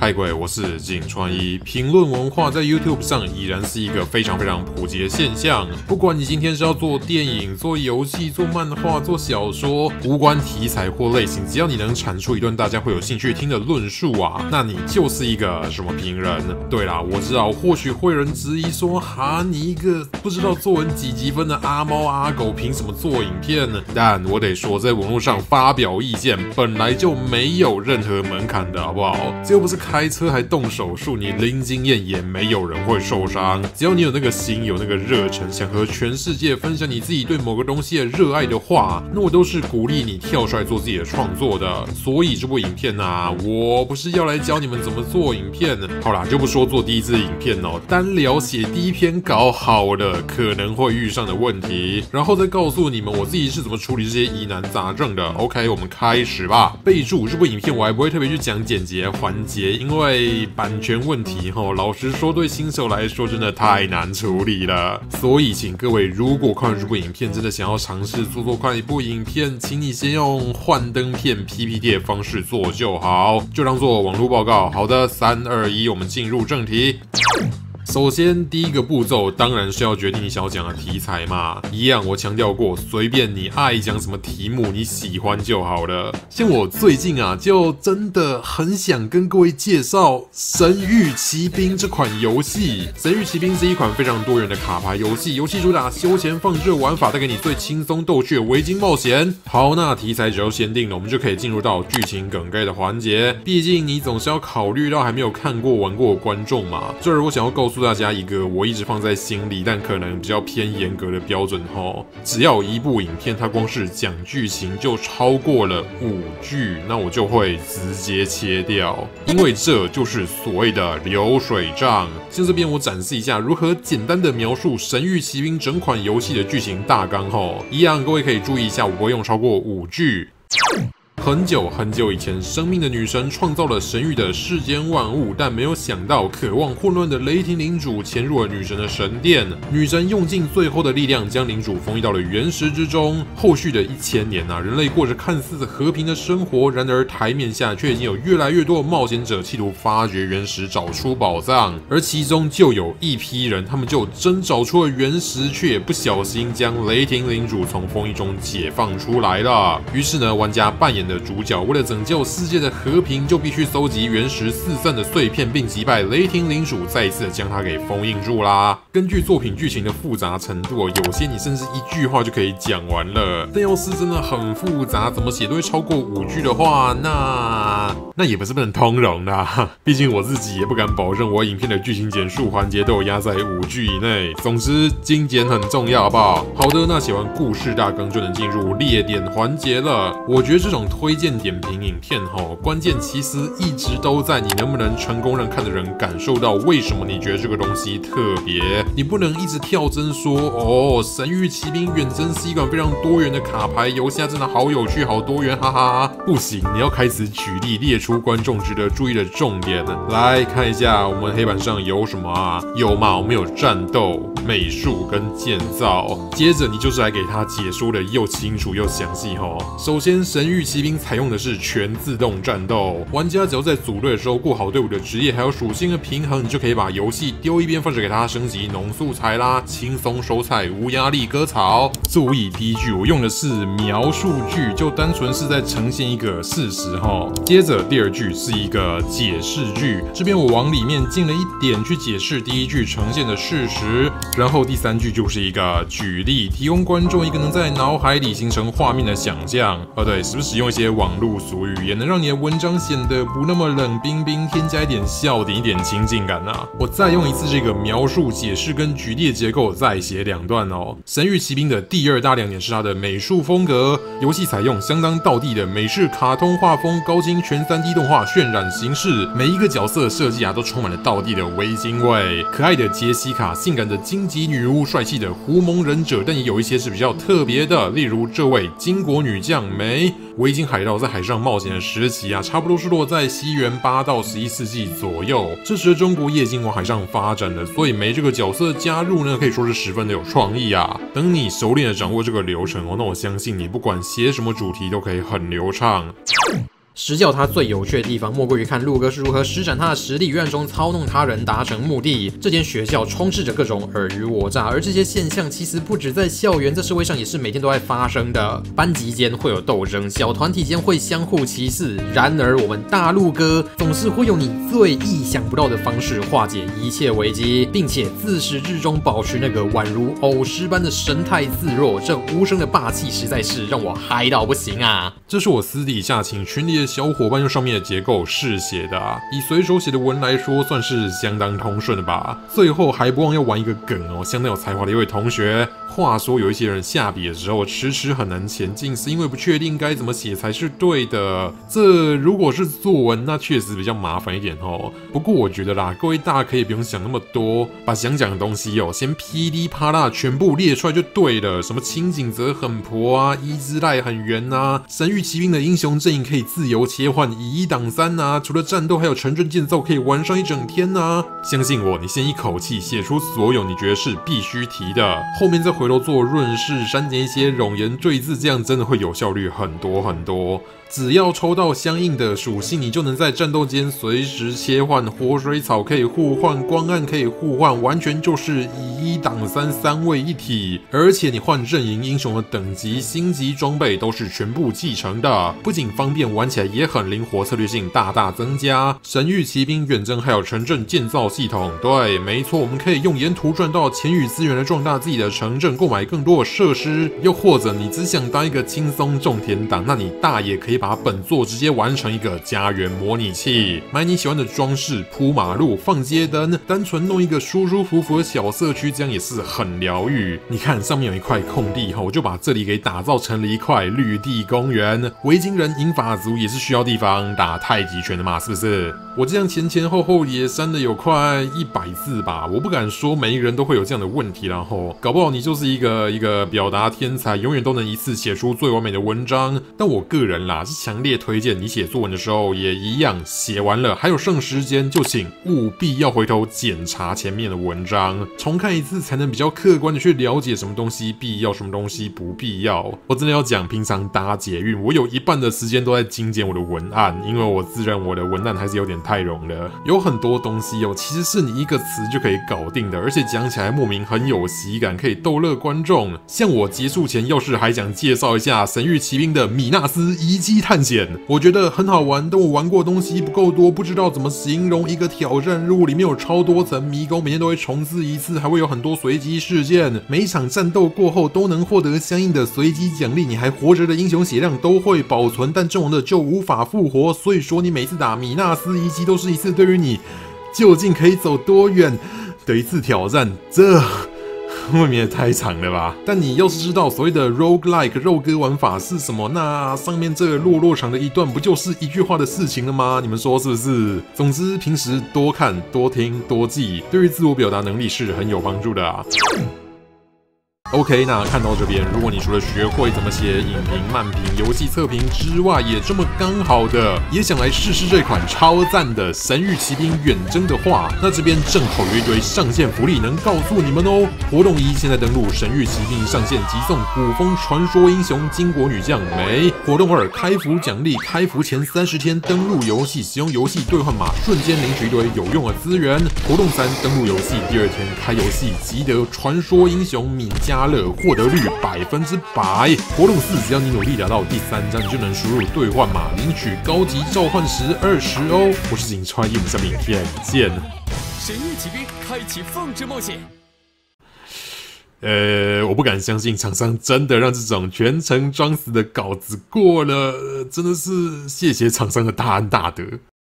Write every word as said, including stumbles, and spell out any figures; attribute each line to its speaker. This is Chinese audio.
Speaker 1: 嗨，各位，我是井川一。评论文化在 YouTube 上已然是一个非常非常普及的现象。不管你今天是要做电影、做游戏、做漫画、做小说，无关题材或类型，只要你能产出一段大家会有兴趣听的论述啊，那你就是一个什么评人？对啦，我知道，或许会有人质疑说，哈，你一个不知道作文几级分的阿猫阿狗，凭什么做影片呢？但我得说，在网络上发表意见本来就没有任何门槛的，好不好？这又不是开车还动手术，你零经验也没有人会受伤。只要你有那个心，有那个热忱，想和全世界分享你自己对某个东西的热爱的话，那我都是鼓励你跳出来做自己的创作的。所以这部影片啊，我不是要来教你们怎么做影片。好啦，就不说做第一支影片哦，单聊写第一篇稿好了可能会遇上的问题，然后再告诉你们我自己是怎么处理这些疑难杂症的。OK， 我们开始吧。备注：这部影片我还不会特别去讲剪辑环节，因为版权问题吼，老实说对新手来说真的太难处理了。所以请各位如果看了这部影片真的想要尝试做做看一部影片，请你先用幻灯片 P P T 的方式做就好，就当做网络报告。好的，三二一，我们进入正题。首先，第一个步骤当然是要决定你想要讲的题材嘛。一样，我强调过，随便你爱讲什么题目，你喜欢就好了。像我最近啊，就真的很想跟各位介绍《神域奇兵》这款游戏。《神域奇兵》是一款非常多元的卡牌游戏，游戏主打休闲放置玩法，带给你最轻松逗趣的围巾冒险。好，那题材只要限定了，我们就可以进入到剧情梗概的环节。毕竟你总是要考虑到还没有看过玩过的观众嘛。这儿我想要告诉大家一个我一直放在心里，但可能比较偏严格的标准吼，只要一部影片它光是讲剧情就超过了五句，那我就会直接切掉，因为这就是所谓的流水账。像这边我展示一下如何简单的描述《神域奇兵》整款游戏的剧情大纲吼，一样各位可以注意一下，我不会用超过五句。很久很久以前，生命的女神创造了神域的世间万物，但没有想到，渴望混乱的雷霆领主潜入了女神的神殿。女神用尽最后的力量，将领主封印到了原石之中。后续的一千年啊，人类过着看似和平的生活，然而台面下却已经有越来越多的冒险者企图发掘原石，找出宝藏。而其中就有一批人，他们就真找出了原石，却也不小心将雷霆领主从封印中解放出来了。于是呢，玩家扮演的主角为了拯救世界的和平，就必须搜集原石四散的碎片，并击败雷霆领主，再一次将它给封印住啦。根据作品剧情的复杂程度，有些你甚至一句话就可以讲完了。但要是真的很复杂，怎么写都会超过五句的话，那那也不是不能通融啦。毕竟我自己也不敢保证我影片的剧情简述环节都有压在五句以内。总之，精简很重要，好不好？好的，那写完故事大纲就能进入列点环节了。我觉得这种推荐点评影片吼，关键其实一直都在你能不能成功让看的人感受到为什么你觉得这个东西特别。你不能一直跳针说哦，神域奇兵远征是一款非常多元的卡牌游戏，它真的好有趣好多元，哈哈哈。不行，你要开始举例列出观众值得注意的重点。来看一下我们黑板上有什么啊？有嘛？我们有战斗、美术跟建造。接着你就是来给他解说的又清楚又详细吼。首先，神域奇兵采用的是全自动战斗，玩家只要在组队的时候顾好队伍的职业还有属性的平衡，你就可以把游戏丢一边，放着给它升级农素材啦，轻松收菜，无压力割草。注意，第一句我用的是描述句，就单纯是在呈现一个事实齁。接着第二句是一个解释句，这边我往里面进了一点去解释第一句呈现的事实，然后第三句就是一个举例，提供观众一个能在脑海里形成画面的想象。哦对，时不时用一些网络俗语，也能让你的文章显得不那么冷冰冰，添加一点笑点，一点亲近感啊。我再用一次这个描述、解释跟举例的结构，再写两段哦。神域奇兵的第二大亮点是它的美术风格，游戏采用相当道地的美式卡通画风，高清全 三 D 动画渲染形式，每一个角色设计啊都充满了道地的微精味。可爱的杰西卡，性感的荆棘女巫，帅气的狐獴忍者，但也有一些是比较特别的，例如这位金国女将梅。维京海盗在海上冒险的时期啊，差不多是落在西元八到十一世纪左右。这时的中国业经往海上发展了，所以梅这个角色的加入呢，可以说是十分的有创意啊。等你熟练的掌握这个流程哦，那我相信你不管写什么主题都可以很流畅。
Speaker 2: 实教它最有趣的地方，莫过于看陆哥是如何施展他的实力，暗中操弄他人达成目的。这间学校充斥着各种尔虞我诈，而这些现象其实不止在校园，在社会上也是每天都在发生的。班级间会有斗争，小团体间会相互歧视。然而，我们大陆哥总是会用你最意想不到的方式化解一切危机，并且自始至终保持那个宛如偶师般的神态自若。这无声的霸气实在是让我嗨到不行啊！
Speaker 1: 这是我私底下请群里的小伙伴用上面的结构试写的啊，以随手写的文来说，算是相当通顺的吧。最后还不忘要玩一个梗哦，相当有才华的一位同学。话说有一些人下笔的时候迟迟很难前进，是因为不确定该怎么写才是对的。这如果是作文，那确实比较麻烦一点哦。不过我觉得啦，各位大家可以不用想那么多，把想讲的东西哦，先噼里啪啦全部列出来就对了。什么清景泽很婆啊，伊之濑很圆啊，神域骑兵的英雄阵营可以自由切换，以一挡三啊，除了战斗还有城镇建造可以玩上一整天啊。相信我，你先一口气写出所有你觉得是必须提的，后面再回头做润饰，删减一些冗言赘字，这样真的会有效率很多很多。只要抽到相应的属性，你就能在战斗间随时切换，活水草可以互换，光暗可以互换，完全就是以一挡三，三位一体。而且你换阵营英雄的等级、星级装备都是全部继承的，不仅方便，玩起来也很灵活，策略性大大增加。神域骑兵远征还有城镇建造系统，对，没错，我们可以用沿途赚到钱与资源来壮大自己的城镇，购买更多的设施。又或者你只想当一个轻松种田党，那你大也可以把本作直接完成一个家园模拟器，买你喜欢的装饰，铺马路，放街灯，单纯弄一个舒舒服服的小社区，这样也是很疗愈。你看上面有一块空地后，我就把这里给打造成了一块绿地公园。维京人、银发族也是需要地方打太极拳的嘛，是不是？我这样前前后后也删了有快一百字吧，我不敢说每一个人都会有这样的问题，然后搞不好你就是一个一个表达天才，永远都能一次写出最完美的文章。但我个人啦，是强烈推荐你写作文的时候也一样，写完了还有剩时间，就请务必要回头检查前面的文章，重看一次才能比较客观的去了解什么东西必要，什么东西不必要。我真的要讲，平常搭捷运，我有一半的时间都在精简我的文案，因为我自认我的文案还是有点太冗了，有很多东西哦，其实是你一个词就可以搞定的，而且讲起来莫名很有喜感，可以逗乐观众。像我结束前要是还想介绍一下神域骑兵的米纳斯遗迹探险，我觉得很好玩，但我玩过的东西不够多，不知道怎么形容一个挑战任务，里面有超多层迷宫，每天都会重置一次，还会有很多随机事件，每一场战斗过后都能获得相应的随机奖励，你还活着的英雄血量都会保存，但阵亡的就无法复活，所以说你每次打米纳斯遗迹都是一次对于你究竟可以走多远的一次挑战，这未免也太长了吧？但你要是知道所谓的 roguelike 肉鸽玩法是什么，那上面这个落落长的一段不就是一句话的事情了吗？你们说是不是？总之，平时多看、多听、多记，对于自我表达能力是很有帮助的啊。OK， 那看到这边，如果你除了学会怎么写影评、漫评、游戏测评之外，也这么刚好的也想来试试这款超赞的《神域骑兵远征》的话，那这边正好有一堆上线福利能告诉你们哦。活动一，现在登录《神域骑兵》上线即送古风传说英雄金国女将梅。活动二，开服奖励，开服前三十天登录游戏，使用游戏兑换码，瞬间领取一堆有用的资源。活动三，登录游戏第二天开游戏，即得传说英雄敏加乐，获得率百分之百。活动四，只要你努力达到第三章，你就能输入兑换码领取高级召唤石二十哦。我是景川，我们下面影片见。
Speaker 3: 神域骑兵开启凤之冒险。
Speaker 1: 呃，我不敢相信厂商真的让这种全程装死的稿子过了，真的是谢谢厂商的大恩大德。